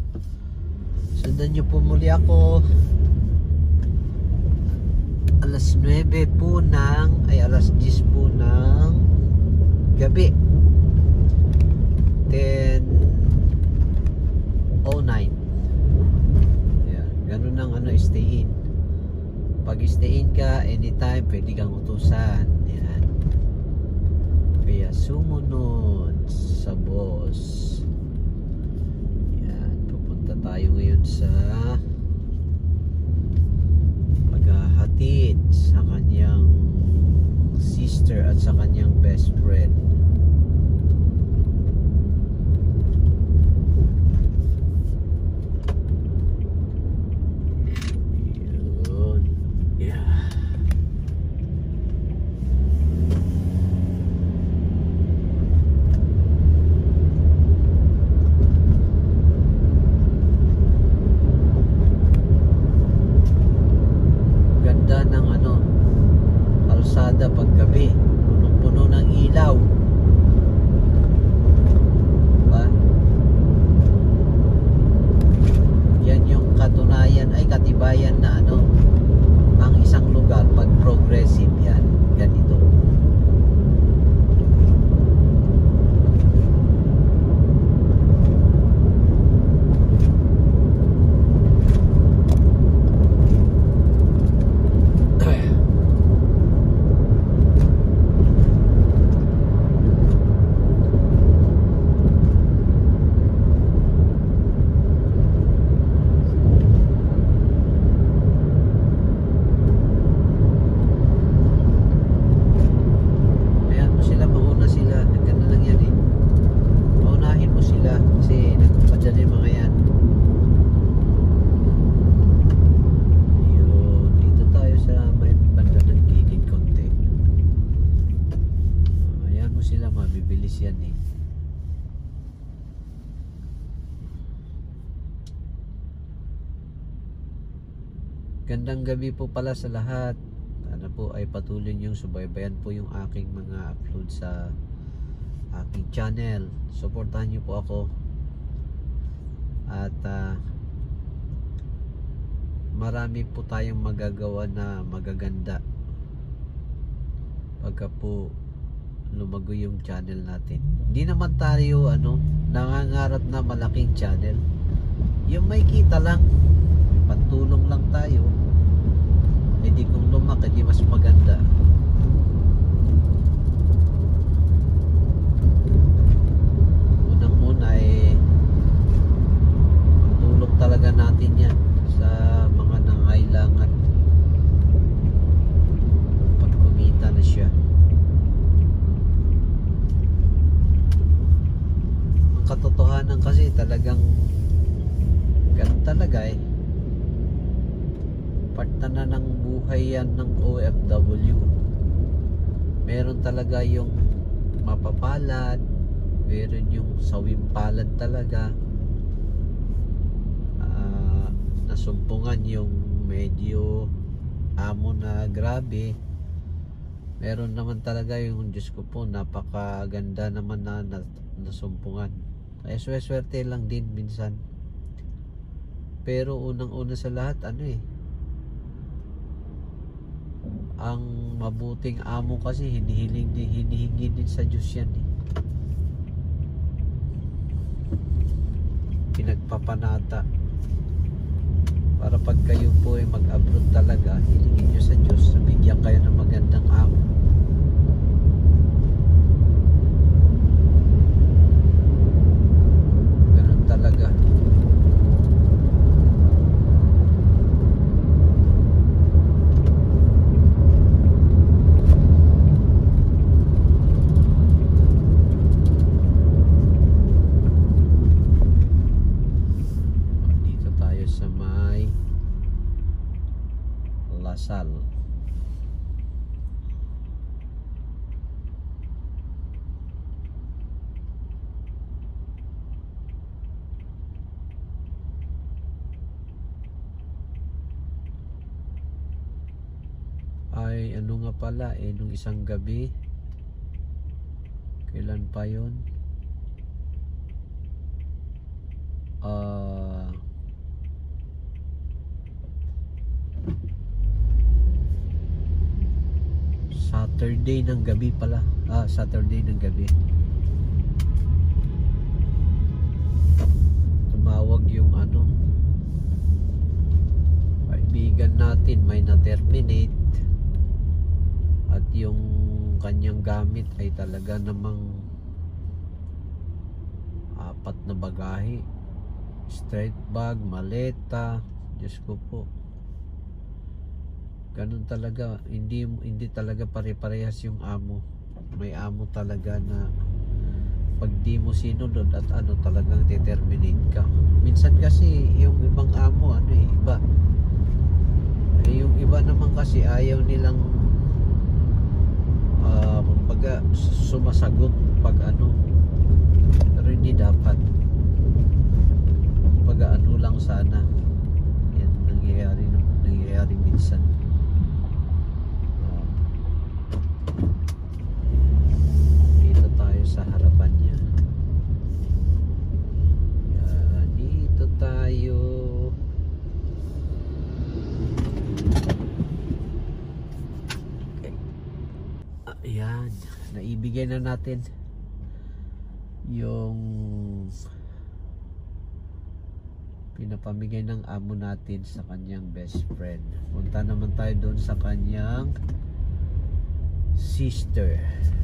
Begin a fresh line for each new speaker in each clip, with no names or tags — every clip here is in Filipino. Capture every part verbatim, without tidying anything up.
Sundan nyo po muli ako alas nuwebe po ng ay alas diyes po ng gabi, ten oh nine. Yan, ganun ang ano, stay in. Pag stay in ka anytime, pwede kang utusan. Yan, kaya sumunod sa boss. Yan, pupunta tayo ngayon sa maghahatid sa kanyang sister at sa kanyang best friend. Yun. Yeah. Ganda ng ano, kalsada pag gabi, punong-puno ng ilaw. Diba? Yan yung katunayan ay katibayan na ano, ang isang lugar pag progressive. Yan, ganito. Mabibilis yan eh. Gandang gabi po pala sa lahat. Sana po ay patuloy niyong subaybayan po yung aking mga upload sa aking channel. Suportahan niyo po ako. At uh, marami po tayong magagawa na magaganda pagka po lumago yung channel natin. Hindi naman tayo ano, nangangarap na malaking channel. Yung may kita lang, may pantulong lang tayo. E di kung lumaki, di mas maganda. Unang-una eh, pantulong talaga natin yan sa mga nangailangan. Pag kumita na siya. Katotohanan kasi talagang ganun talaga eh, part na na ng buhay yan ng O F W. Meron talaga yung mapapalad, meron yung sawimpalad talaga, uh, nasumpungan yung medyo amo na grabe. Meron naman talaga yung Diyos ko po, napakaganda naman na nasumpungan. Kaya swerte lang din minsan. Pero unang-una sa lahat ano eh, ang mabuting amo kasi hinihiling din, hinihingi din sa Diyos yan eh. Pinagpapanata para pag kayo po ay mag-abroad talaga, hilingin nyo sa Diyos na bigyan kayo ng magandang amo. Talaga. Dito tayo sa may Lasal. Ay ano nga pala eh, nung isang gabi, kailan pa yun, ah uh, Saturday ng gabi pala. Ah, Saturday ng gabi. Tumawag yung ano, kaibigan natin, may na-terminate. At yung kanyang gamit ay talaga namang apat na bagahe. Straight bag, maleta. Diyos ko po. Ganun talaga, hindi hindi talaga pare-parehas yung amo. May amo talaga na pag di mo sinunod at ano, talagang determinate ka. Minsan kasi yung ibang amo ano eh, iba. Eh, yung iba naman kasi ayaw nilang uh, kumbaga sumasagot pag ano. Pero hindi dapat. Kumbaga ano lang sana. Yan nangyayari nangyayari minsan. Sa harapan niya. Yan, dito tayo. Okay. Ayan, naibigay na natin yung pinapamigay ng amo natin sa kanyang best friend. Punta naman tayo doon sa kanyang sister.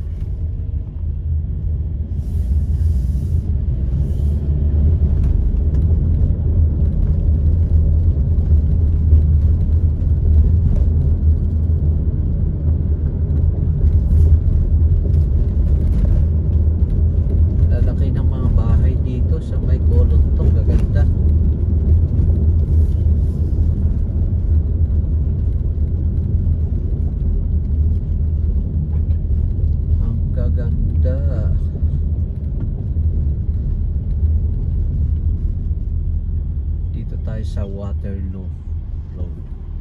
Sa Waterloo Road.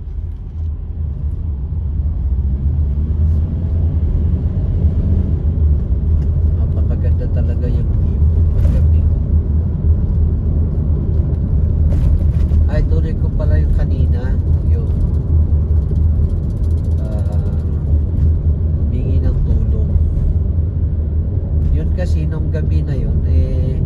Napakaganda talaga yung view paggabi. Ay, tuloy ko pala yung kanina, yung uh, humingi ng tulong. Yun kasi nung gabi na yun eh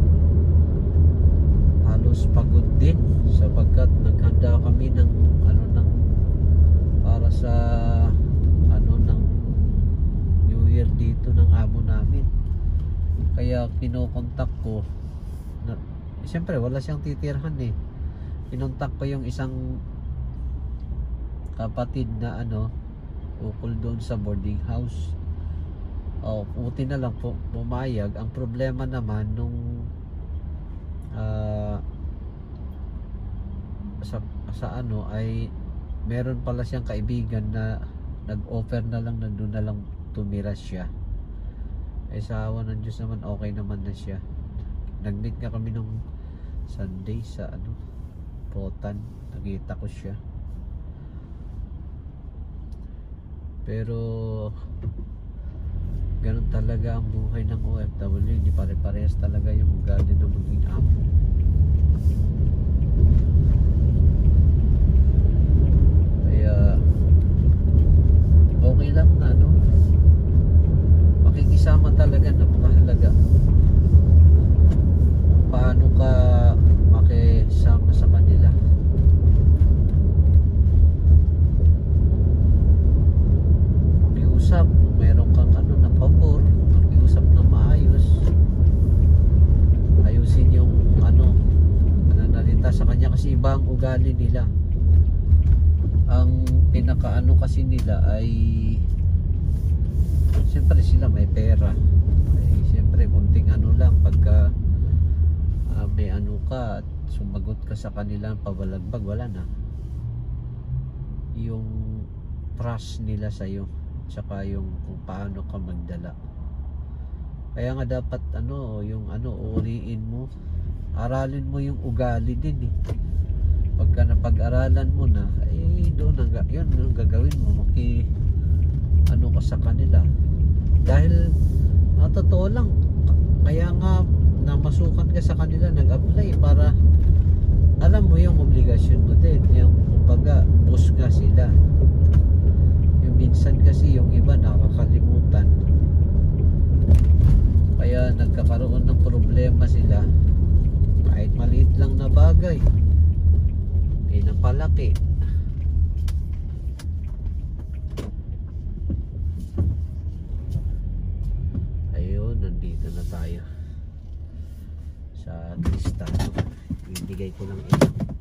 halos pagod din sapagkat naghanda kami ng ano ng para sa ano ng New Year dito ng amo namin. Kaya kinokontak ko na, siyempre wala siyang titirhan eh. Kinontak ko yung isang kapatid na ano ukol doon sa boarding house. Oh, puti na lang po pumayag. Ang problema naman nung uh, sa, sa ano ay meron pala siyang kaibigan na nag-offer na lang na doon na lang tumira siya. Eh sa awa ng Diyos naman okay naman na siya. Nag-meet nga kami nung Sunday sa ano Potan, nakita ko siya. Pero ganun talaga ang buhay ng O F W, hindi pare-parehas talaga yung ugali ng maging amo. Kaya okay lang na no, makikisama talaga, napakahalaga. Paano ka makisama sa kanila? Makiusap, meron kang ano na pabor, makiusap na maayos, ayusin yung ano nanalita sa kanya kasi iba ang ugali nila. Ang pinakaano kasi nila ay siyempre sila may pera, ay siyempre kunting ano lang pagka uh, may ano ka at sumagot ka sa kanila pabalagbag, wala na yung trust nila sa'yo, tsaka yung kung paano ka magdala. Kaya nga dapat ano, yung ano, uriin mo, aralin mo yung ugali din eh. Pagka napag-aralan mo na, eh doon ang, yun ang gagawin mo, maki ano ka sa kanila. Dahil na totoo lang, kaya nga namasukan ka sa kanila, nag-apply para alam mo yung obligasyon mo din, yung kumbaga boss nga sila. Yung minsan kasi yung iba na bagay. Pinapalaki. Ayun, nandito na tayo sa Cristano. Ibigay ko lang ito.